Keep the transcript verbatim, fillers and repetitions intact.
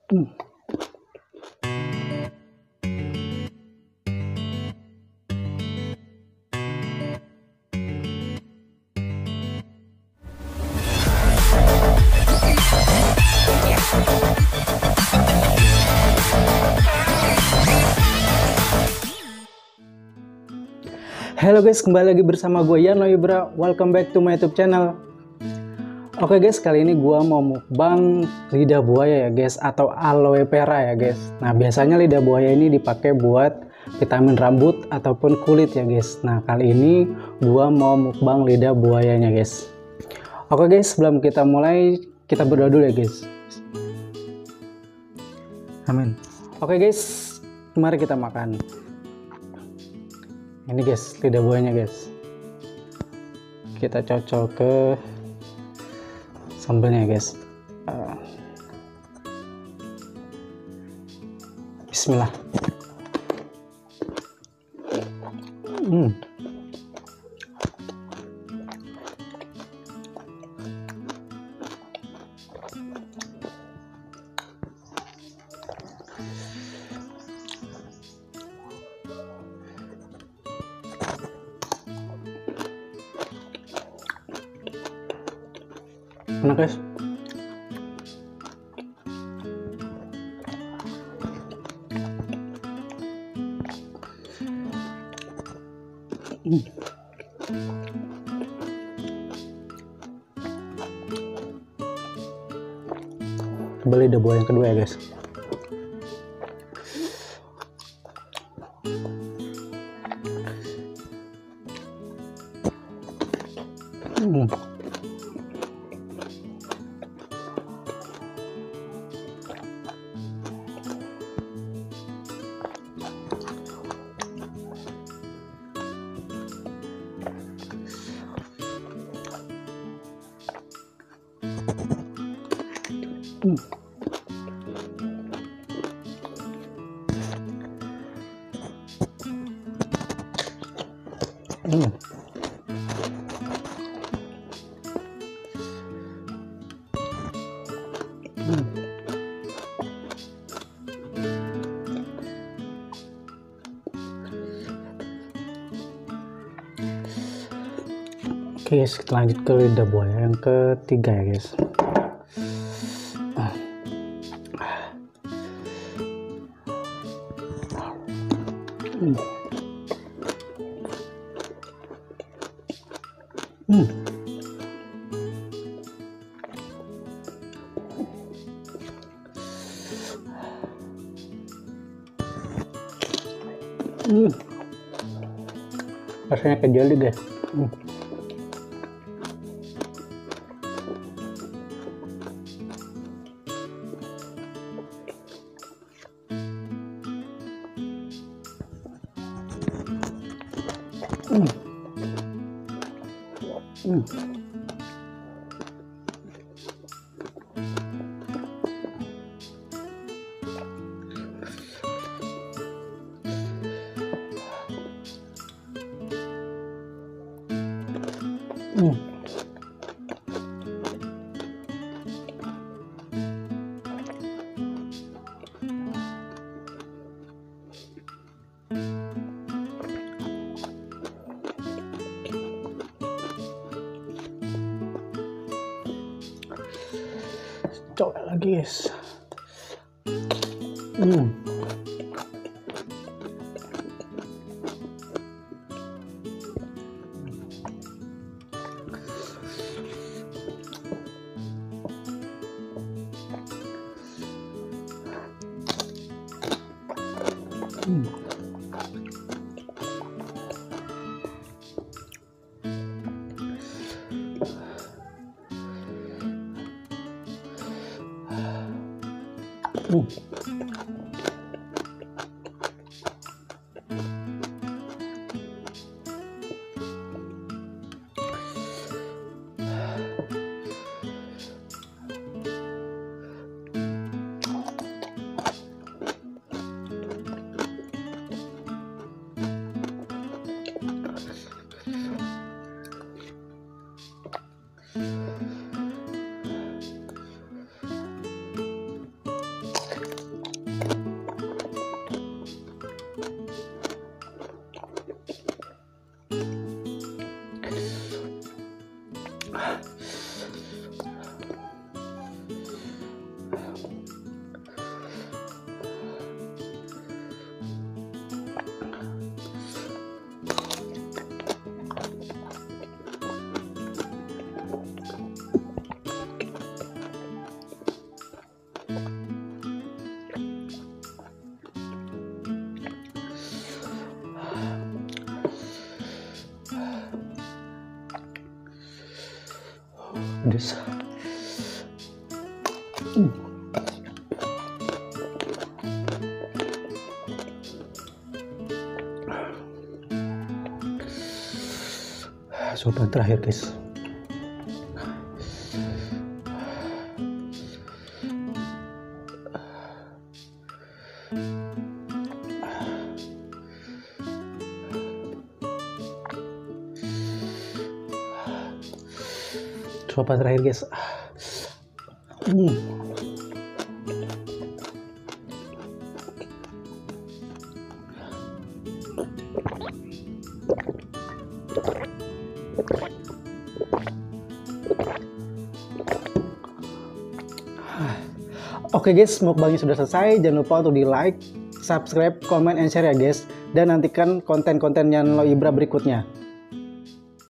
Hmm. Halo guys, kembali lagi bersama gue Yano Ibra. Welcome back to my YouTube channel. Oke guys, kali ini gue mau mukbang lidah buaya ya guys, atau aloe vera ya guys. Nah, biasanya lidah buaya ini dipakai buat vitamin rambut ataupun kulit ya guys. Nah, kali ini gue mau mukbang lidah buayanya guys. Oke guys, sebelum kita mulai, kita berdoa dulu ya guys. Amin. Oke guys, mari kita makan. Ini guys, lidah buayanya guys. Kita cocok ke sambelnya guys. Uh, Bismillah. Hmm. Enak guys. Hmm. Coba lidah buaya yang kedua ya guys. Hmm. Hmm. Hmm. Hmm. Oke guys, kita lanjut ke lidah buaya yang ketiga ya guys. Hmm. Hmm. Hmm. Rasanya kayak jelly guys. Hmm. Hmm. Hmm. Hmm. Coba lagi guys. Hmm. Hmm. Hmm. pedes. Hmm. Suapan terakhir guys. Suapan terakhir guys. Hmm. Oke guys, mukbangnya sudah selesai. Jangan lupa untuk di like, subscribe, comment, and share ya guys. Dan nantikan konten-konten yang Lo Ibra berikutnya.